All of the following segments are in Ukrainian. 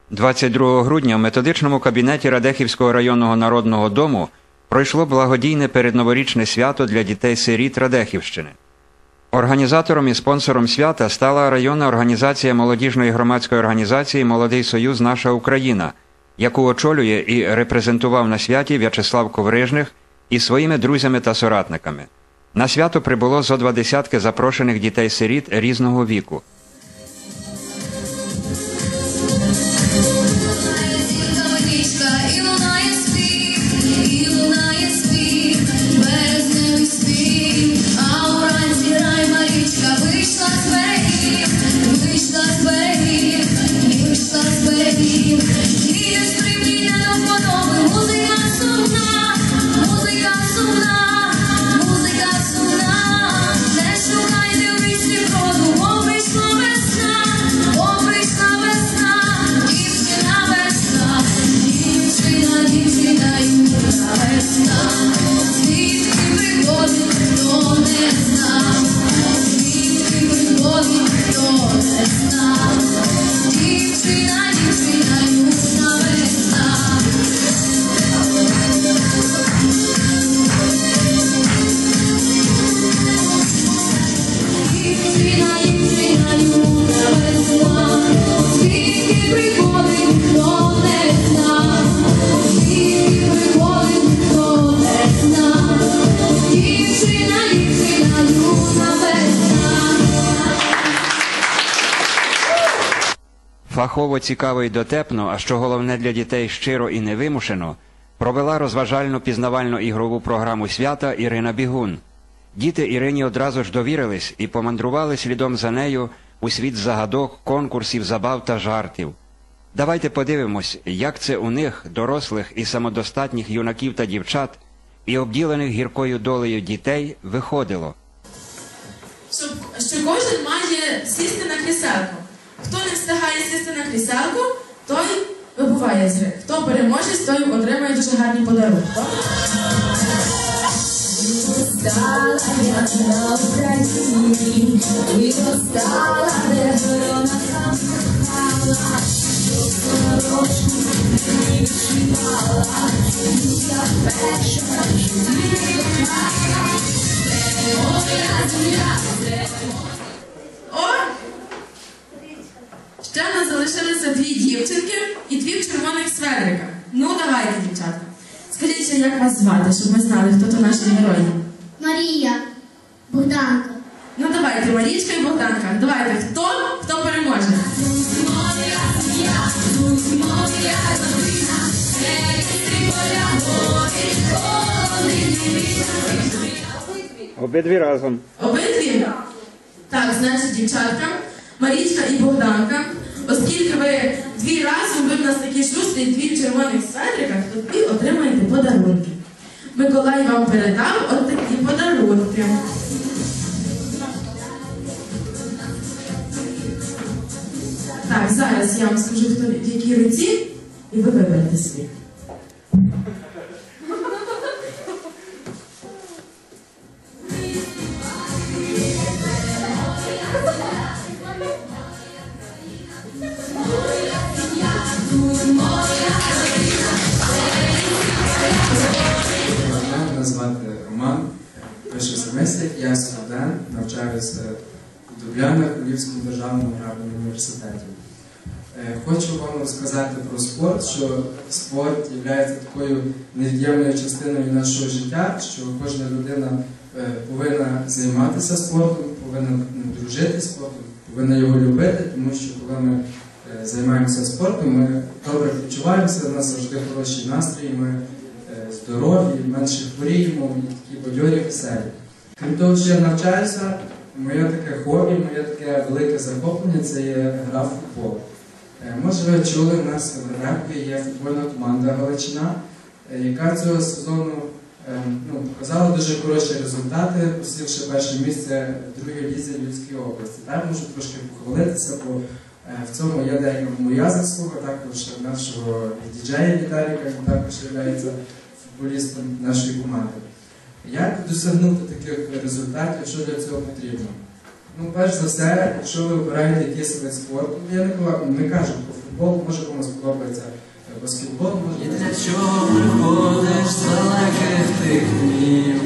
22 грудня в методичному кабінеті Радехівського районного народного дому пройшло благодійне передноворічне свято для дітей-сиріт Радехівщини. Організатором і спонсором свята стала районна організація молодіжної громадської організації «Молодий союз. Наша Україна», яку очолює і репрезентував на святі В'ячеслав Коврижних із своїми друзями та соратниками. На свято прибуло зо 20 запрошених дітей-сиріт різного віку. Фахово, цікаво і дотепно, а що головне для дітей щиро і невимушено, провела розважально-пізнавальну ігрову програму свята Ірина Бігун. Діти Ірині одразу ж довірились і помандрували слідом за нею у світ загадок, конкурсів, забав та жартів. Давайте подивимось, як це у них, дорослих і самодостатніх юнаків та дівчат, і обділених гіркою долею дітей, виходило. Що кожен має сісти на кріселку. Хто не встигає сісти на кріселку, той вибуває з гри. Хто переможе, той отримає дуже гарні подарунки. Ще в нас залишилися 2 дівчинки і 2 в червоних светриках. Ну, давайте, дівчатка. Скажіть, як вас звати, щоб ми знали, хто то наші герої? Марія, Богданка. Ну, давайте, Марічка і Богданка. Давайте, хто переможе? Обидві разом. Обидві? Так, значить, дівчатка, Марічка і Богданка, оскільки ви 2 разом, ви в нас такі шустрі, 2 в червоних светриках, то ви отримаєте подарунки. Миколай вам передав от такі подарунки. Так, зараз я вам скажу, хто в якій руці, і ви виберете свій. Мене звати Роман, пишу семестр, я студент, навчаюся в Дублянах у Львівському державному аграрному університеті. Хочу вам розказати про спорт, що спорт є такою невід'ємною частиною нашого життя, що кожна людина повинна займатися спортом, повинна дружити спортом, повинна його любити, тому що коли ми займаємося спортом, ми добре почуваємося, у нас завжди хороший настрій, ми здорові, менше хворіємо, і такі бадьорі, веселі. Крім того, що я навчаюся, моє таке хобі, моє таке велике захоплення – це є гра в футбол. Може ви чули, у нас в Радехові є футбольна команда «Галичина», яка цього сезону показала дуже хороші результати, посівши перше місце в 2-й лізі Львівської області. Так, можу трошки похвалитися, бо в цьому є деяка моя заслуга, також нашого діджея Віталіка, він також є футболістом нашої команди. Як досягнути таких результатів, що для цього потрібно? Перш за все, якщо ви обираєте якийсь вид спорту, я не кажу про футбол, може комусь подобається баскетбол. І для чого приходиш з далеких тих днів?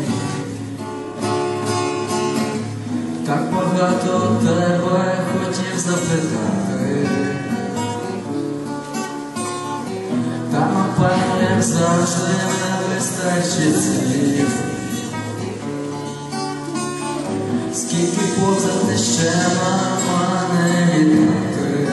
Так багато тебе хотів запитати, та напевно, як завжди, не вистачить слів. Скільки позад ти ще мене віддати?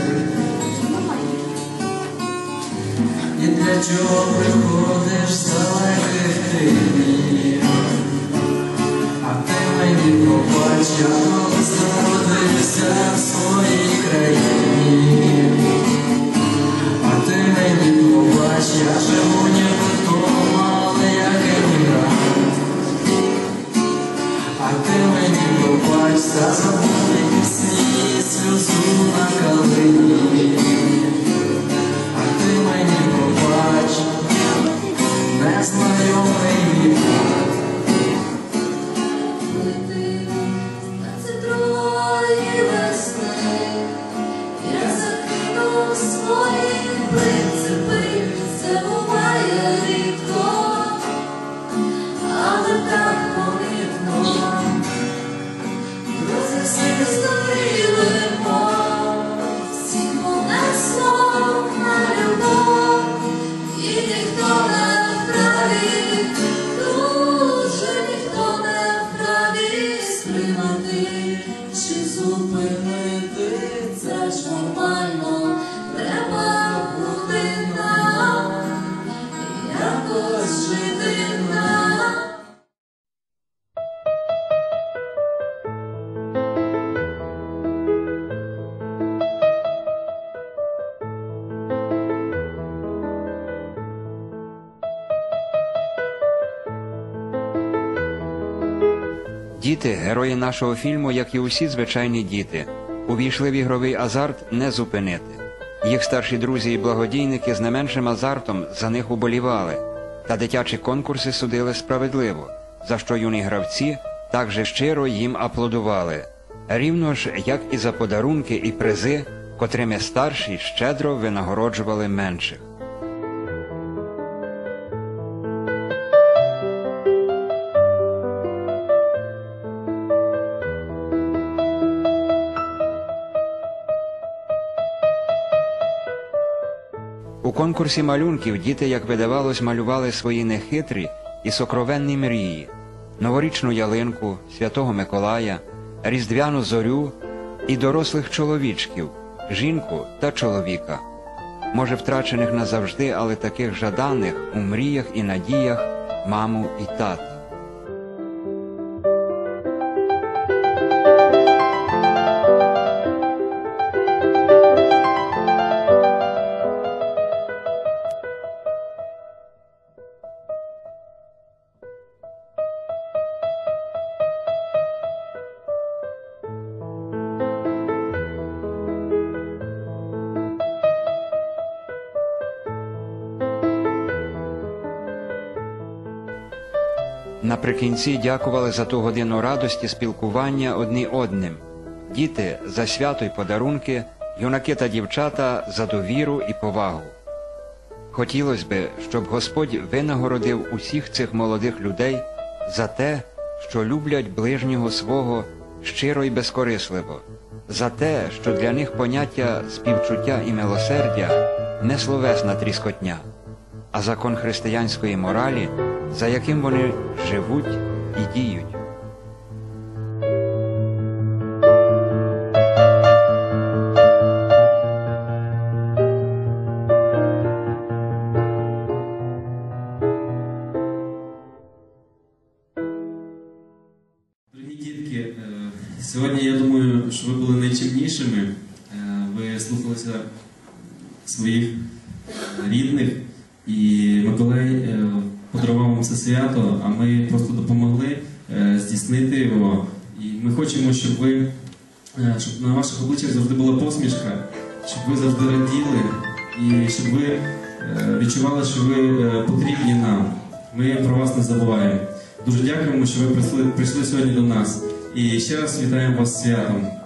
І для чого приходиш з далеких тих днів? А ти мені пробач, я колись народився в своїй країні. А ти мені пробач, я живу ніби вдома, але як емігрант. А ти мені пробач за забуті пісні, сльозу на калині. А ти мені пробач, незнайомий брат. Я закинув свої принципи, це буває рідко, але так помітно. Друзі всіх здурілимо, всіх понесло на любов, і ніхто не вправі, дуже ніхто не вправі стримати чи зупинити. Це ж нормально, треба бути нам, якось жити нам. Діти, герої нашого фільму, як і усі звичайні діти, увійшли в ігровий азарт не зупинити. Їх старші друзі і благодійники з не меншим азартом за них уболівали, та дитячі конкурси судили справедливо, за що юні гравці так же щиро їм аплодували. Рівно ж, як і за подарунки і призи, котрими старші щедро винагороджували менших. У конкурсі малюнків діти, як видавалось, малювали свої нехитрі і сокровенні мрії: новорічну ялинку, Святого Миколая, різдвяну зорю і дорослих чоловічків, жінку та чоловіка. Може, втрачених назавжди, але таких жаданих у мріях і надіях маму і тата. Наприкінці дякували за ту годину радості спілкування одні одним. Діти – за свято й подарунки, юнаки та дівчата – за довіру і повагу. Хотілося би, щоб Господь винагородив усіх цих молодих людей за те, що люблять ближнього свого щиро і безкорисливо, за те, що для них поняття співчуття і милосердя – не словесна тріскотня, а закон християнської моралі, за яким вони живуть і діють. Дорогі дітки, сьогодні я думаю, що ви були найчимнішими. Ви слухалися своїх рідних, і Миколай подарував вам це свято, а ми просто допомогли здійснити його. І ми хочемо, щоб на ваших обличчях завжди була посмішка, щоб ви завжди раділи і щоб ви відчували, що ви потрібні нам. Ми про вас не забуваємо. Дуже дякуємо, що ви прийшли сьогодні до нас. І ще раз вітаємо вас з святом.